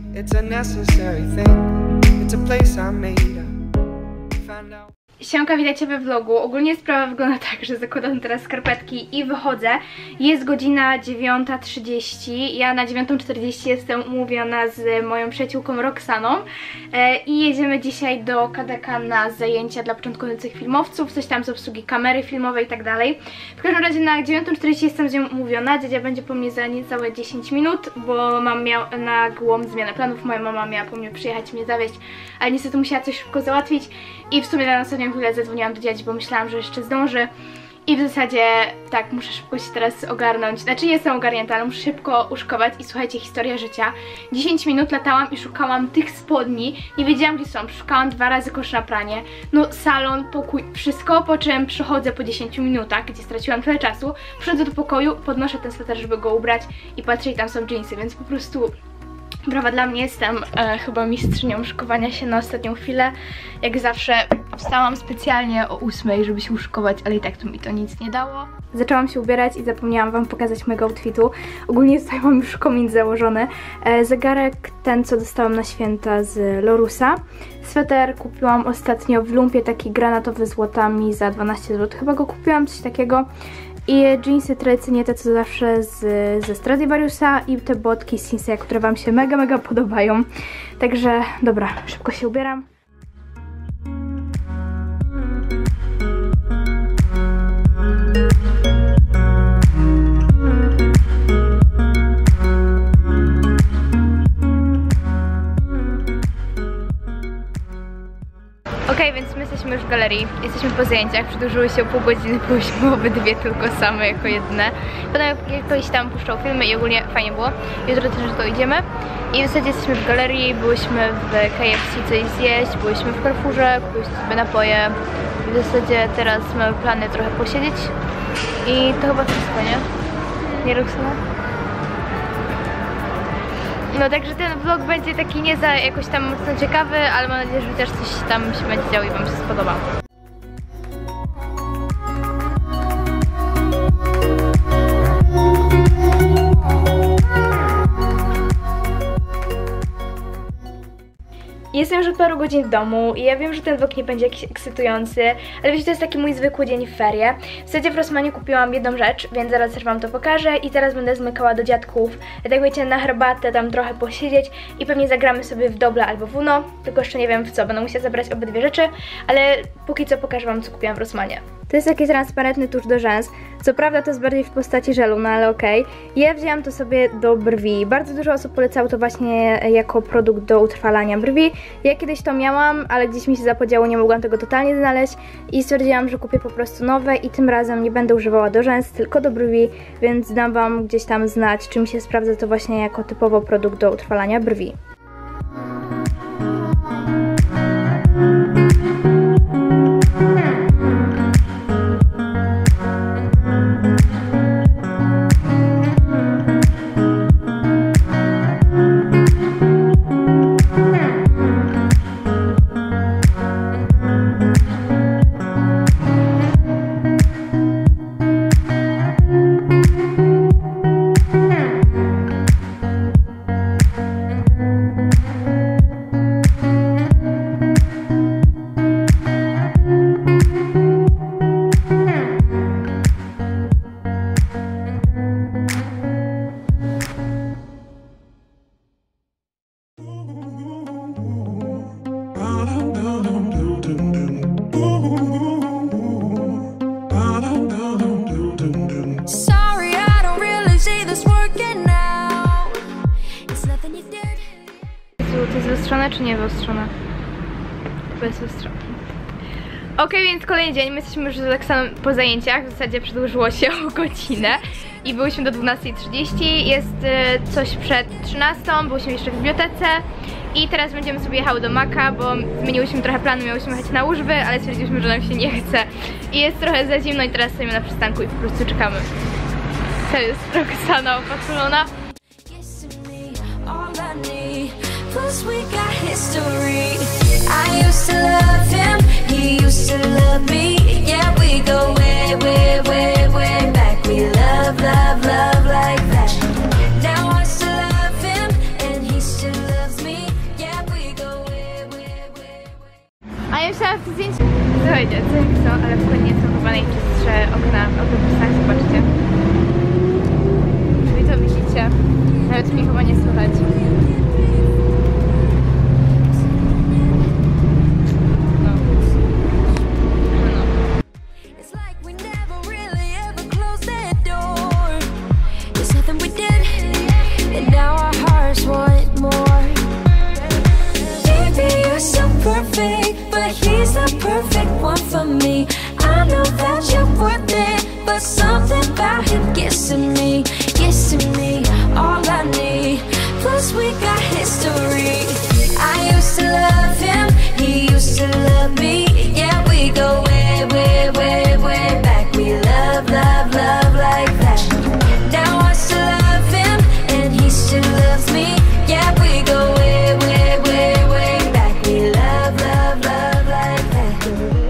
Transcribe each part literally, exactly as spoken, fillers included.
It's a necessary thing. It's a place I made up. Find out. Siemka, witajcie we vlogu. Ogólnie sprawa wygląda tak, że zakładam teraz skarpetki i wychodzę. Jest godzina dziewiąta trzydzieści. Ja na dziewiątą czterdzieści jestem umówiona z moją przyjaciółką Roxaną e, i jedziemy dzisiaj do K D K na zajęcia dla początkujących filmowców, coś tam z obsługi kamery filmowej i tak dalej. W każdym razie na dziewiątą czterdzieści jestem z nią umówiona. Dziadzia będzie po mnie za niecałe dziesięć minut, bo mam miał nagłą zmianę planów. Moja mama miała po mnie przyjechać, mnie zawieźć, ale niestety musiała coś szybko załatwić i w sumie na ostatnią chwilę zadzwoniłam do dziadzi, bo myślałam, że jeszcze zdąży i w zasadzie tak, muszę szybko się teraz ogarnąć, znaczy nie jestem ogarnięta, ale muszę szybko uszkować i słuchajcie, historia życia. dziesięć minut latałam i szukałam tych spodni, nie wiedziałam gdzie są, szukałam dwa razy kosz na pranie, no salon, pokój, wszystko, po czym przychodzę po dziesięciu minutach, gdzie straciłam tyle czasu, przychodzę do pokoju, podnoszę ten sweter, żeby go ubrać i patrzę i tam są dżinsy, więc po prostu brawa dla mnie, jestem e, chyba mistrzynią szykowania się na ostatnią chwilę. Jak zawsze wstałam specjalnie o ósmej, żeby się uszykować, ale i tak to mi to nic nie dało. Zaczęłam się ubierać i zapomniałam wam pokazać mojego outfitu. Ogólnie tutaj mam już komin założony. E, zegarek ten, co dostałam na święta z Lorusa. Sweter kupiłam ostatnio w lumpie, taki granatowy z łotami za dwanaście złotych. Chyba go kupiłam, coś takiego. I dżinsy tradycyjnie te co zawsze z, ze Stradivariusa i te botki z Sinsei, które wam się mega, mega podobają. Także dobra, szybko się ubieram. Okej, okay, więc my jesteśmy już w galerii, jesteśmy po zajęciach, przedłużyły się o pół godziny, byłyśmy obydwie tylko same jako jedyne. Potem ktoś tam puszczał filmy i ogólnie fajnie było. Jutro też to idziemy. I w zasadzie jesteśmy w galerii, byłyśmy w K F C coś zjeść, byłyśmy w Carrefourze, kupiłyśmy sobie napoje. W zasadzie teraz mamy plany trochę posiedzieć i to chyba wszystko, nie? Nie, Roxana? No także ten vlog będzie taki nie za jakoś tam mocno ciekawy, ale mam nadzieję, że chociaż coś tam się będzie działo i wam się spodoba. Jestem już od paru godzin w domu i ja wiem, że ten vlog nie będzie jakiś ekscytujący, ale wiecie, to jest taki mój zwykły dzień w ferie. W zasadzie w Rossmanie kupiłam jedną rzecz, więc zaraz też wam to pokażę i teraz będę zmykała do dziadków. Tak wiecie, na herbatę, tam trochę posiedzieć i pewnie zagramy sobie w Dobla albo w Uno, tylko jeszcze nie wiem w co, będę musiała zabrać obydwie rzeczy, ale póki co pokażę wam, co kupiłam w Rossmanie. To jest taki transparentny tusz do rzęs, co prawda to jest bardziej w postaci żelu, no ale okej. Okay. Ja wzięłam to sobie do brwi, bardzo dużo osób polecało to właśnie jako produkt do utrwalania brwi. Ja kiedyś to miałam, ale gdzieś mi się zapodziało, nie mogłam tego totalnie znaleźć i stwierdziłam, że kupię po prostu nowe i tym razem nie będę używała do rzęs, tylko do brwi, więc dam wam gdzieś tam znać, czy mi się sprawdza to właśnie jako typowo produkt do utrwalania brwi. To jest wyostrzone czy nie wyostrzone? To jest wyostrzone. Ok, więc kolejny dzień, my jesteśmy już z Roxaną po zajęciach, w zasadzie przedłużyło się o godzinę i byliśmy do dwunastej trzydzieści, jest y, coś przed trzynastą, byliśmy jeszcze w bibliotece i teraz będziemy sobie jechały do Maka, bo zmieniłyśmy trochę plany, miałyśmy jechać na Łużwy, ale stwierdziliśmy, że nam się nie chce i jest trochę za zimno i teraz stoimy na przystanku i po prostu czekamy. To jest Roxana opatrzona. Plus we got history. I used to love him, he used to love me. Yeah, we go way, way, way, way back. We love, love, love like that. Now I still love him and he still loves me. Chciałam to zdjęcie. Słuchajcie, co jak są, ale w ogóle nie są chyba najczystsze okna w autobusach, zobaczcie. Czyli to widzicie. Nawet mnie chyba nie słychać. He's the perfect one for me. I know that you're worth it, but something about him gets to me, gets to me, all I need. Plus we got history. I used to love him, he used to love me. Yeah, we go way, way, way, way back. We love, love, love like that. Now I still love him, and he still loves me. Yeah, we go way, way, way, way back. We love, love, love like that.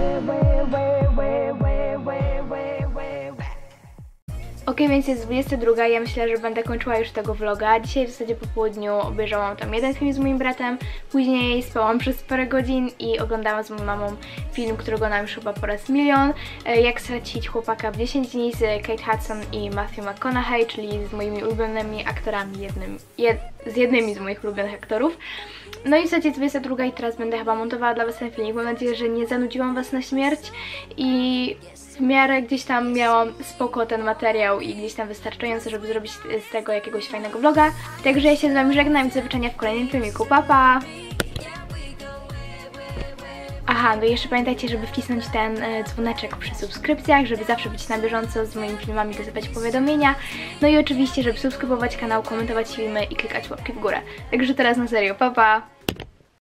Ok, więc jest dwudziesta druga, ja myślę, że będę kończyła już tego vloga. Dzisiaj w zasadzie po południu obejrzałam tam jeden film z moim bratem, później spałam przez parę godzin i oglądałam z moją mamą film, którego nam już chyba po raz milion. Jak stracić chłopaka w dziesięć dni z Kate Hudson i Matthew McConaughey, czyli z moimi ulubionymi aktorami, jednym, jed, z jednymi z moich ulubionych aktorów. No i w zasadzie dwudziesta druga i teraz będę chyba montowała dla was ten filmik. Mam nadzieję, że nie zanudziłam was na śmierć i w miarę gdzieś tam miałam spoko ten materiał i gdzieś tam wystarczająco, żeby zrobić z tego jakiegoś fajnego vloga. Także ja się z wami żegnam i do zobaczenia w kolejnym filmiku. Pa, pa! Aha, no i jeszcze pamiętajcie, żeby wcisnąć ten e, dzwoneczek przy subskrypcjach, żeby zawsze być na bieżąco z moimi filmami, dostawać powiadomienia. No i oczywiście, żeby subskrybować kanał, komentować filmy i klikać łapki w górę. Także teraz na serio, pa, pa!